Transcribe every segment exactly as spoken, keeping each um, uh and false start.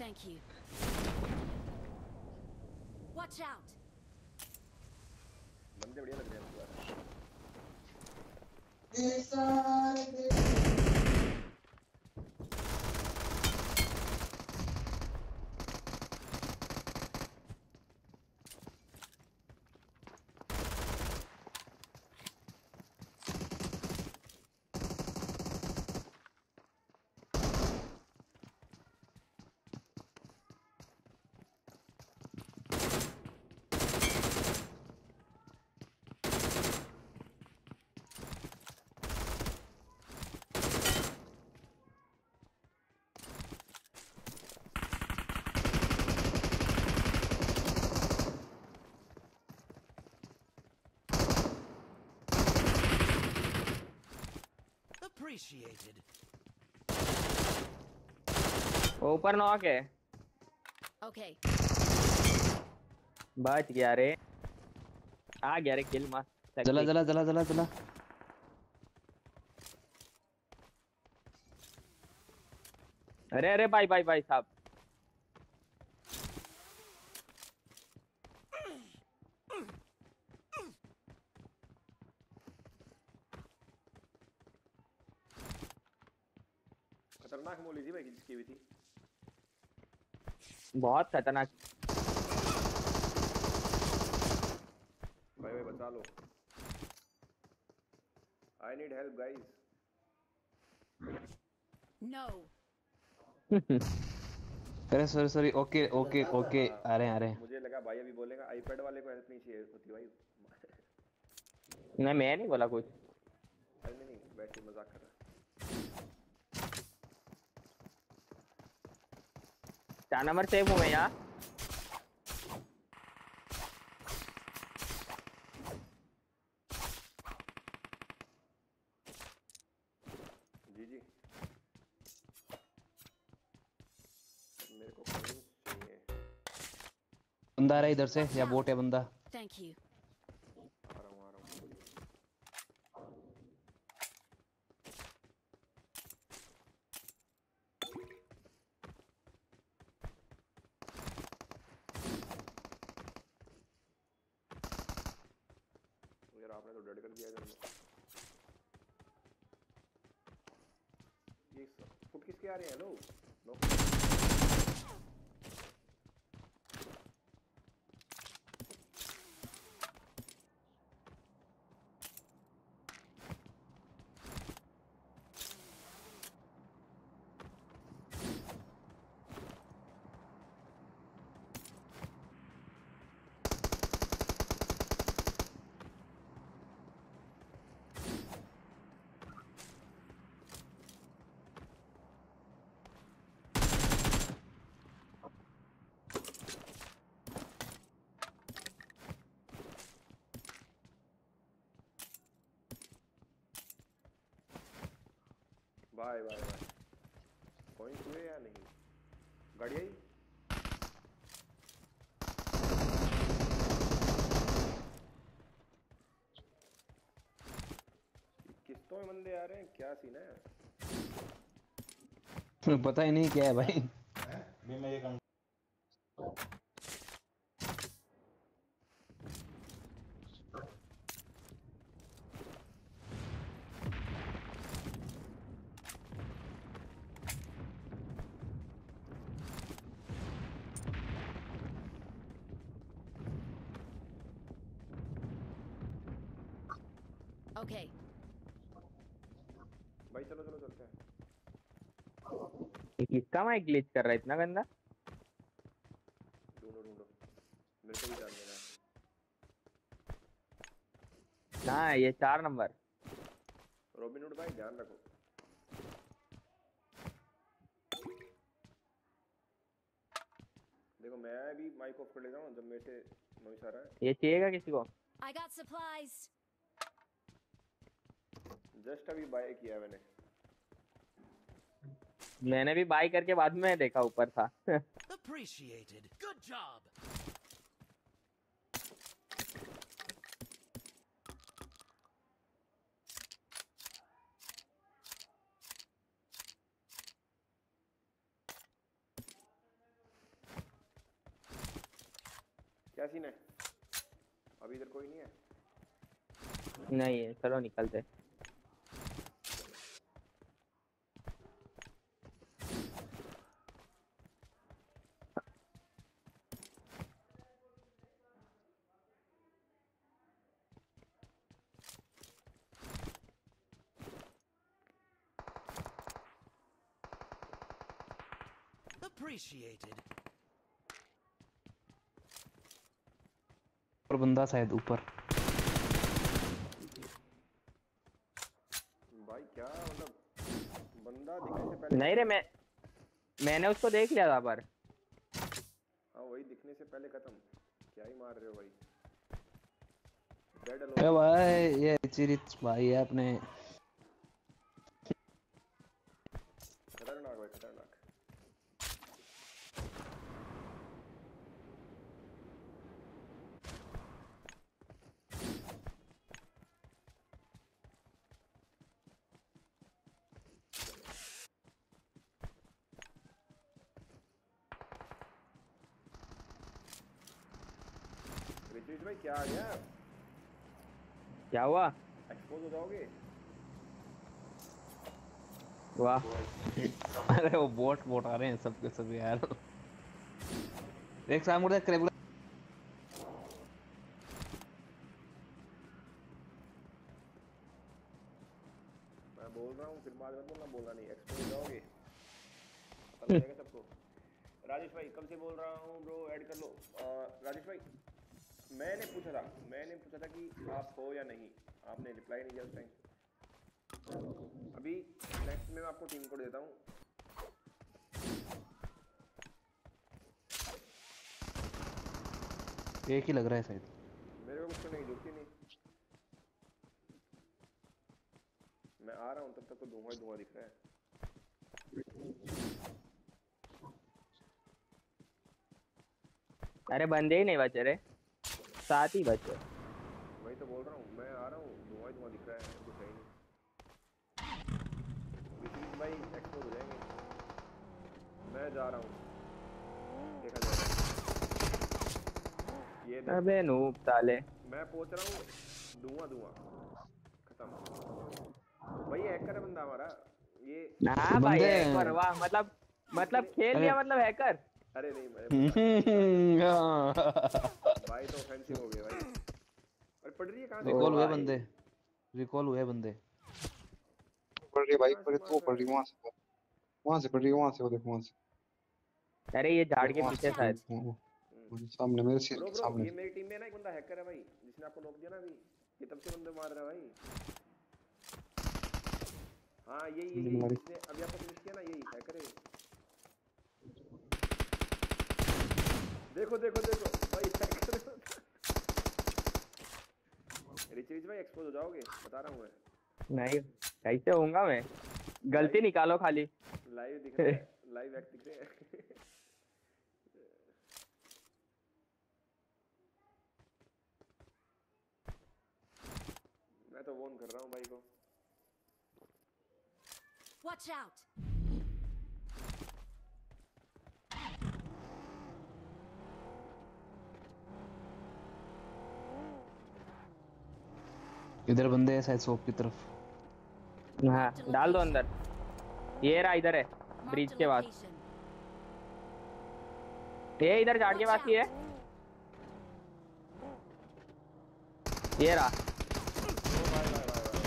Thank you. Watch out. बंदे बढ़िया लग रहे हैं Appreciated. ऊपर नॉक है। Okay. बच गया रे। आ गया रे किल मस्त। जला जला जला जला जला। अरे अरे भाई भाई भाई साहब। खतरनाक मोली थी भाई जिसकी भी थी। बहुत खतरनाक। भाई भाई बचा लो। I need help guys. No. अरे sorry sorry okay okay okay आ रहे हैं आ रहे हैं। मुझे लगा भाई अभी बोलेगा आईपैड वाले को हेल्प नहीं चाहिए होती भाई। नहीं मैं नहीं बोला कुछ। अरे नहीं नहीं वैसे ही मजाक कर रहा। चार नंबर सेव हूँ मैं यहाँ। जी जी मेरे को कहीं चाहिए। बंदा आ रहा है इधर से या बोट है बंदा। Thank you. आ रहा हूँ आ रहा हूँ बोलिए। यार आपने तो डेड कर दिया इधर में। ये फुट किसके आ रहे हैं लो no. Bye bye bye. Point हुए या नहीं? गाड़ी आई? किस्तों में बंदे आ रहे हैं क्या सीन है? पता ही नहीं क्या है भाई। भी मैं ये काम Okay. भाई चलो चलो चलते हैं। ये किसका माइक ग्लिच कर रहा है इतना गंदा? ढूंढो ढूंढो मेरे को भी जान देना है। ना ये चार नंबर। रॉबिनहुड भाई ध्यान रखो। देखो मैं भी माइक ऑफ कर लेता हूँ जब मेरे से नॉइस आ रहा है। ये चाहिएगा किसी को? I got supplies. जस्ट अभी बाय किया मैंने। मैंने भी बाई करके बाद में देखा ऊपर था। Appreciated. Good job. क्या सीन है? अभी इधर कोई नहीं है? नहीं है, चलो निकलते। Appreciated. और बंदा शायद ऊपर। भाई क्या मतलब बंदा दिखने से पहले नहीं रे, मैं मैंने उसको देख लिया था पर। हाँ वही दिखने से पहले खत्म। क्या ही मार रहे हो भाई? डेड अरे अलोन। भाई ये चिरिच भाई है अपने। खतरनाक भाई खतरनाक। रिचुइज भाई क्या आ गया? क्या हुआ? एक्सपोज हो जाओगे। वाह। अरे वो बोट बोट आ रहे हैं सबके सब यार। एक सामने मुझे क्रैब। मैं बोल रहा हूँ फिर बाद में बोलना बोलना नहीं। एक्सपोज हो जाओगे पता लग जाएगा सबको। राजेश भाई कब से बोल रहा हूँ ब्रो ऐड कर लो। आ, राजेश भाई मैंने पूछा था मैंने पूछा था कि आप हो या नहीं। आपने रिप्लाई नहीं दिया उस टाइम। अभी नेक्स्ट में मैं आपको टीम कोड देता हूँ। एक ही लग रहा है शायद। मेरे को कुछ तो नहीं जुड़ती नहीं। मैं आ रहा हूँ तब तक तो धुआं ही धुआं दिख रहा है। अरे बंदे ही नहीं बचे रे, सात ही बचे। वही तो बोल रहा हूँ मैं आ रहा हूँ धुआं ही धुआं दिख रहा है। कुछ है ही नहीं। विशील भाई एक्सपोज हो जाएंगे। मैं जा रहा हूँ देखा जाएगा। ये देख अबे नूब साले। मैं पहुंच रहा हूँ धुआं धुआं खत्म। भाई हैकर है बंदा हमारा ये। हाँ भाई बंदे हैकर, वाह। मतलब मतलब खेल लिया, मतलब हैकर। अरे नहीं मैं रिकॉल भाई तो ऑफेंसिव हो गए भाई। अरे पड़ रही है कहाँ से? ओ हुए भाई। बंदे। रिकॉल हुए बंदे। पड़ रही है भाई, कहाँ से पड़ मार तो रहा पड़ रही है? है वहां से। वहां से पड़ रही है, वहां से वो देखो, वहां से अरे ये झाड़ देखो, के वहां पीछे से शायद। वो- वो- वो सामने मेरे सिर ब्रो के ब्रो सामने। ये मेरी टीम में ना एक बंदा हैकर है भाई जिसने आपको नॉक दिया ना अभी। ये तब से बंदे मार रहा है भाई। हाँ यही यही यही हमारी जिसने अभी आपको फिनिश किया ना यही हैकर है। देखो देखो देखो भाई हैकर। रिचरीज भाई एक्सपोज हो जाओगे बता रहा हूँ मैं। नहीं कैसे होऊंगा मैं? गलती निकालो खाली। लाइव दिख रहा है लाइव एक्ट दिख रहे हैं। मैं तो वॉर्न कर रहा हूँ भाई को। Watch out! इधर बंदे हैं शायद शॉप की तरफ। हाँ डाल दो अंदर। ये रहा, इधर है ब्रिज Marked a के पास। location. ये इधर झाड़ के Watch पास ही है। out! ये रहा। ओ भाई भाई भाई भाई।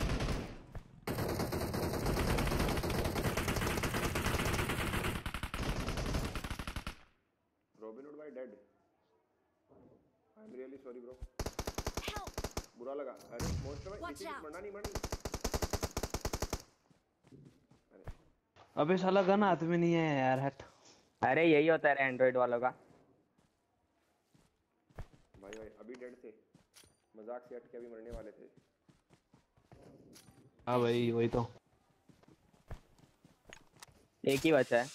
रॉबिनहुड भाई dead. I am really sorry bro. Help! बुरा लगा। अरे मोस्ट भाई Watch रिचरीज out. मरना नहीं मरना। अबे साला गन हाथ में नहीं है यार, हट। अरे यही होता है एंड्रॉइड वालों का। भाई भाई अभी डेड थे। मजाक से हट के अभी मरने वाले थे। हाँ भाई वही तो। एक ही बचा है।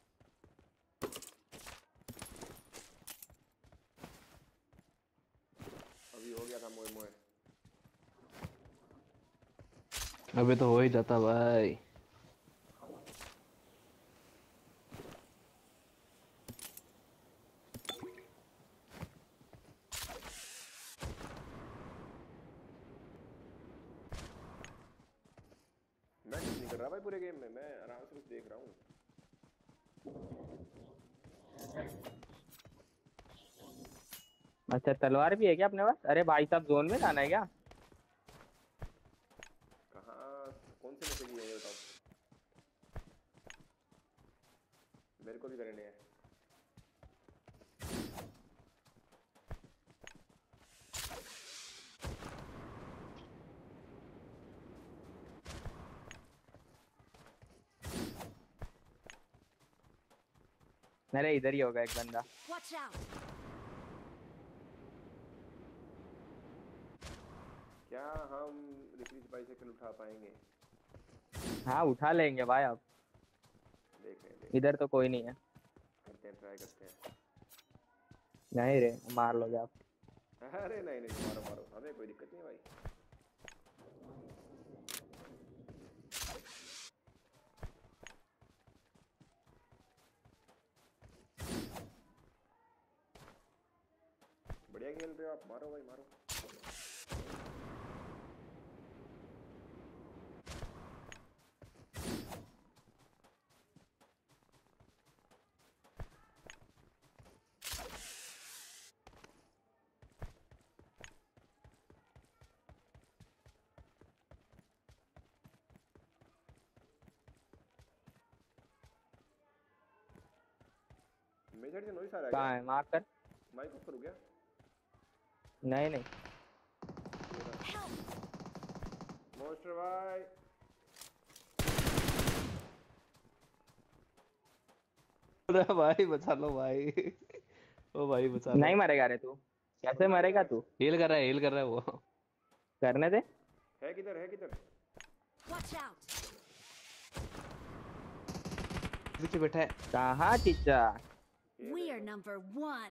अभी हो गया था मोए मोए। अबे तो हो ही जाता भाई। भाई पूरे गेम में, मैं आराम से कुछ देख रहा हूँ। अच्छा तलवार भी है क्या अपने पास? अरे भाई साहब जोन में जाना है क्या? कहाँ कौन से मैसेज है ये बताओ, मेरे को भी करने हैं। अरे इधर ही होगा एक बंदा। Watch out! क्या हम रिक्रीज बाइसाइकिल उठा पाएंगे? हाँ उठा लेंगे भाई अब, देख रहे हैं देख इधर तो कोई नहीं है। करते हैं, ट्राई करते हैं। नहीं रे मार लोगे आप। अरे नहीं नहीं मारो मारो, हमें कोई दिक्कत नहीं भाई। बढ़िया खेल रहे हो आप, मारो भाई मारो। मेरे साइड से नॉइस आ रहा है कहाँ क्या? है मार कर? माइक ऑफ करूँ क्या? नहीं नहीं मॉन्स्टर भाई अरे भाई बचा लो भाई। ओ भाई बचा लो। नहीं मरेगा रे तू, कैसे मरेगा तू? हील कर रहा है, हील कर रहा है वो। करने दे। है किधर है किधर? Watch out! पीछे बैठा है। कहाँ चिच्चा? We are number one.